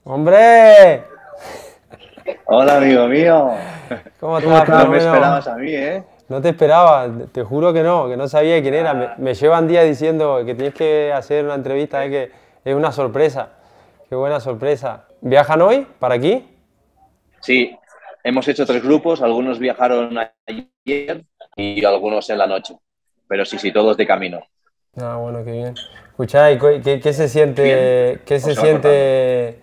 ¡Hombre! Hola, amigo mío. ¿Cómo ¿Cómo estás, estás? No me fenómeno? esperabas a mí, ¿eh? No te esperaba, te juro que no sabía quién era. Me, Ah, me llevan días diciendo que tienes que hacer una entrevista, eh, que es una sorpresa. Qué buena sorpresa. ¿Viajan hoy para aquí? sí, hemos hecho tres grupos. Algunos viajaron ayer y algunos en la noche. Pero sí, sí, todos de camino. Ah, bueno, qué bien. Escuchá, ¿y qué se ¿Bien? siente, qué ¿O se se va cortando? siente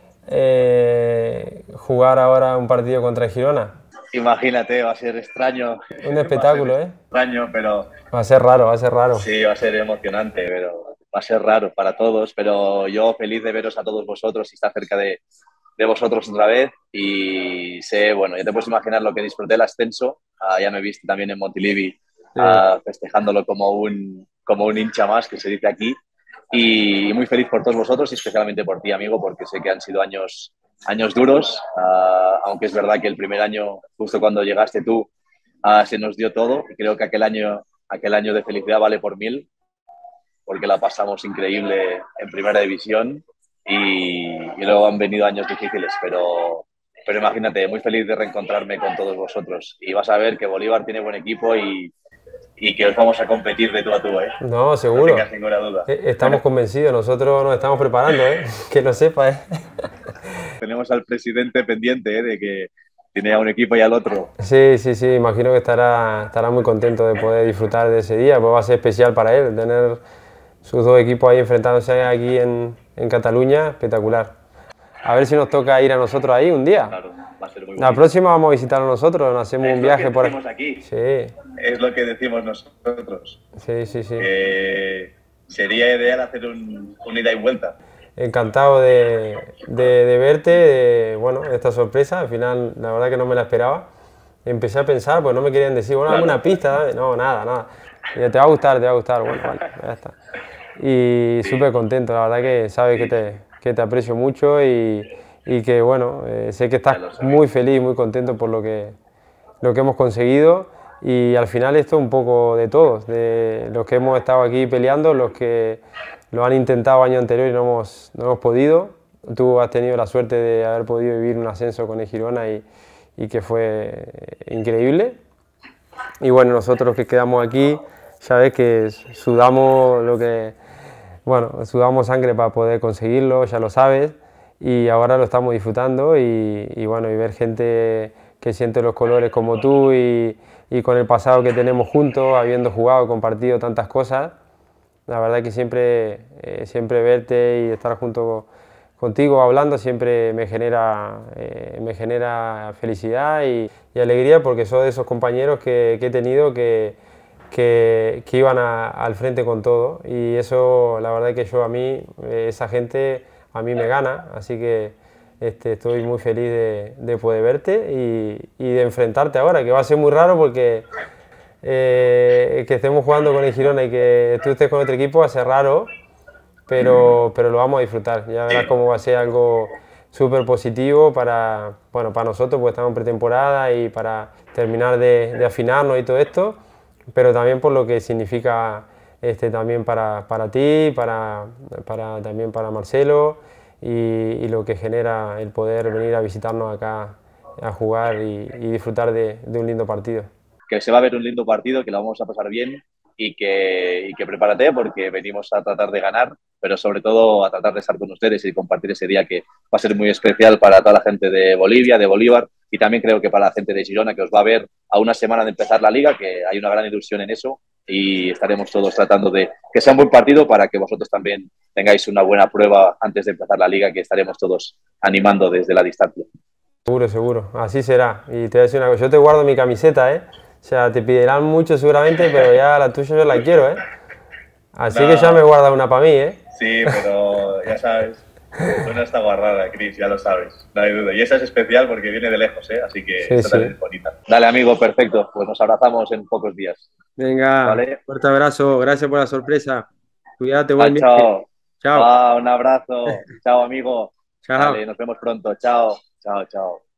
jugar ahora un partido contra Girona? Imagínate, va a ser extraño. Un Va a ser espectáculo, ¿eh? extraño, pero Va a ser raro, va a ser raro. sí, va a ser emocionante, pero va a ser raro para todos. Pero yo feliz de veros a todos vosotros y estar cerca de vosotros otra vez. Y sé, bueno, ya te puedes imaginar lo que disfruté el ascenso. Ya me viste también en Montilivi Sí. festejándolo como un hincha más, que se dice aquí. Y muy feliz por todos vosotros y especialmente por ti, amigo, porque sé que han sido años duros. Aunque es verdad que el primer año, justo cuando llegaste tú, se nos dio todo. Y creo que aquel año de felicidad vale por mil, porque la pasamos increíble en primera división y luego han venido años difíciles, pero imagínate, muy feliz de reencontrarme con todos vosotros. Y vas a ver que Bolívar tiene buen equipo y que os vamos a competir de tú a tú, ¿eh? No, No tengas seguro. ninguna duda. Estamos convencidos, nosotros nos estamos preparando, ¿eh? Que lo sepa, ¿eh? Tenemos al presidente pendiente, ¿eh? De que tiene a un equipo y al otro. Sí, sí, sí, imagino que estará muy contento de poder disfrutar de ese día, pues va a ser especial para él, tener sus dos equipos ahí enfrentándose aquí en Cataluña, espectacular. A ver si nos toca ir a nosotros ahí un día. Claro, va a ser muy La bonito. próxima vamos a visitarlo nosotros, nos hacemos un Es lo que viaje por ahí. decimos aquí, Sí, es lo que decimos nosotros. sí, sí, sí. Sería ideal hacer un ida y vuelta. Encantado de verte, bueno, esta sorpresa, al final la verdad que no me la esperaba. Empecé a pensar, pues no me querían decir, bueno, alguna Claro. pista, no, nada, nada. Y te va a gustar, bueno, vale, ya está. Y súper Sí, contento, la verdad que sabes sí, que te aprecio mucho y que, bueno, sé que estás ya lo sabes. muy feliz, muy contento por lo que hemos conseguido y al final esto es un poco de todos, de los que hemos estado aquí peleando, los que lo han intentado año anterior y no hemos podido. Tú has tenido la suerte de haber podido vivir un ascenso con el Girona y que fue increíble. Y bueno, nosotros que quedamos aquí, sabes que sudamos bueno, sudamos sangre para poder conseguirlo, ya lo sabes, y ahora lo estamos disfrutando y bueno, y ver gente que siente los colores como tú y con el pasado que tenemos juntos, habiendo jugado, compartido tantas cosas, la verdad que siempre verte y estar junto contigo hablando siempre me genera felicidad y alegría porque soy de esos compañeros que he tenido que iban al frente con todo y eso la verdad que yo a mí, esa gente a mí me gana, así que estoy muy feliz de poder verte y de enfrentarte ahora, que va a ser muy raro porque que estemos jugando con el Girona y que tú estés con otro equipo va a ser raro, pero lo vamos a disfrutar. Ya verás Sí, cómo va a ser algo súper positivo para, bueno, para nosotros, porque estamos en pretemporada y para terminar de afinarnos y todo esto, pero también por lo que significa también para ti, también para Marcelo y lo que genera el poder venir a visitarnos acá a jugar y disfrutar de un lindo partido. que se va a ver un lindo partido, que lo vamos a pasar bien y que prepárate porque venimos a tratar de ganar, pero sobre todo a tratar de estar con ustedes y compartir ese día que va a ser muy especial para toda la gente de Bolivia, de Bolívar y también creo que para la gente de Girona que os va a ver a una semana de empezar la liga, que hay una gran ilusión en eso y estaremos todos tratando de que sea un buen partido para que vosotros también tengáis una buena prueba antes de empezar la liga, que estaremos todos animando desde la distancia. Seguro, seguro, así será. Y te voy a decir una cosa, yo te guardo mi camiseta, ¿eh? O sea, te pedirán mucho seguramente, pero ya la tuya yo la quiero, ¿eh? Así que ya me No, guarda una para mí, ¿eh? sí, pero ya sabes, una está guardada, Chris, ya lo sabes, no hay duda. Y esa es especial porque viene de lejos, ¿eh? Así que Sí, esta también sí. es bonita. Dale, amigo, perfecto. Pues nos abrazamos en pocos días. Venga, ¿Vale? fuerte abrazo, gracias por la sorpresa. Cuídate, buen Chao, viaje. chao. Chao, Un abrazo. Chao, amigo. Dale, chao. nos vemos pronto. Chao, chao, chao.